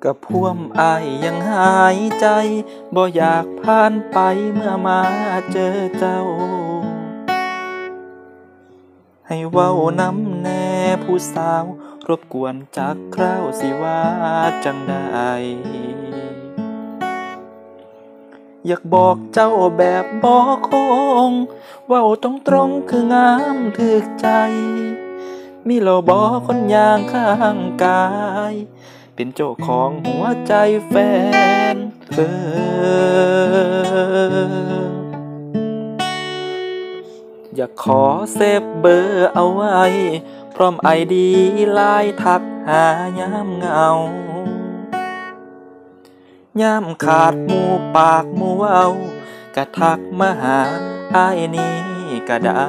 กับพ่วมอายยังหายใจบ่อยากผ่านไปเมื่อมาเจอเจ้าให้เว้านำแน่ผู้สาวรบกวนจักคราวสิว่าจังใดอยากบอกเจ้าแบบบ่คงเว้าตรงคืองามถึกใจมีโลบ่คนย่างข้างกายเป็นเจ้าของหัวใจแฟนอยากขอเซฟเบอร์เอาไว้พร้อมไอดีไลน์ทักหายามเหงายามขาดหมู่ปากหมู่เว้ากะทักมาหาอ้ายนี้ก็ได้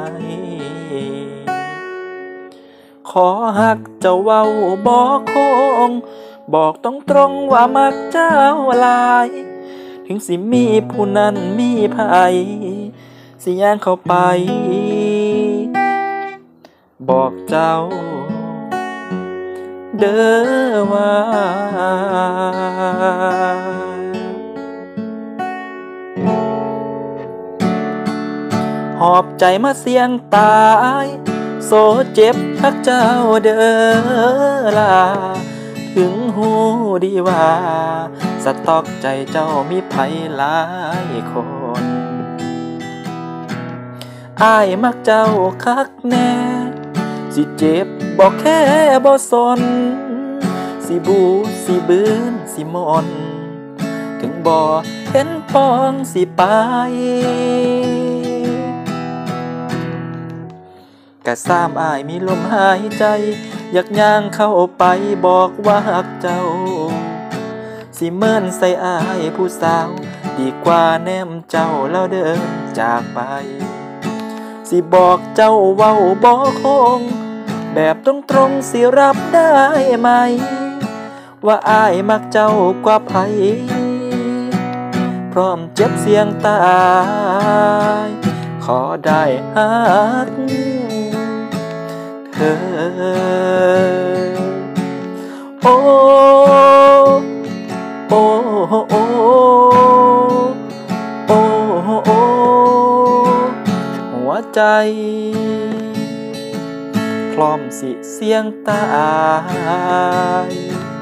ขอฮักเจ้าเว้าบ่คงบอกตรงว่ามักเจ้าหลายถึงสิมีผู้นั้นมีไผสิย่างเข้าไปบอกเจ้าเด้อว่าหอบใจมาเสี่ยงตายโซเจ็บทักเจ้าเด้อล่ะถึงหูดีว่าสต๊อกใจเจ้ามีไผหลายคนอ้ายมักเจ้าคักแน่สิเจ็บบอกแค่บ่สนสิบูสิบืนสิมนถึงบ่เห็นปองสิไปกะซ้ำอ้ายมีลมหายใจอยากย่างเข้าไปบอกว่าฮักเจ้าสิเมินใส่อ้ายผู้สาวดีกว่าแนมเจ้าแล้วเดินจากไปสิบอกเจ้าเว้าบ่คงแบบตรงสิรับได้ไหมว่าอ้ายมักเจ้ากว่าไผพร้อมเจ็บเสียงตายขอได้ฮักเธอโอ้โอ้โอ้โอ้โอ้หัวใจพร้อมสิเสียงตาย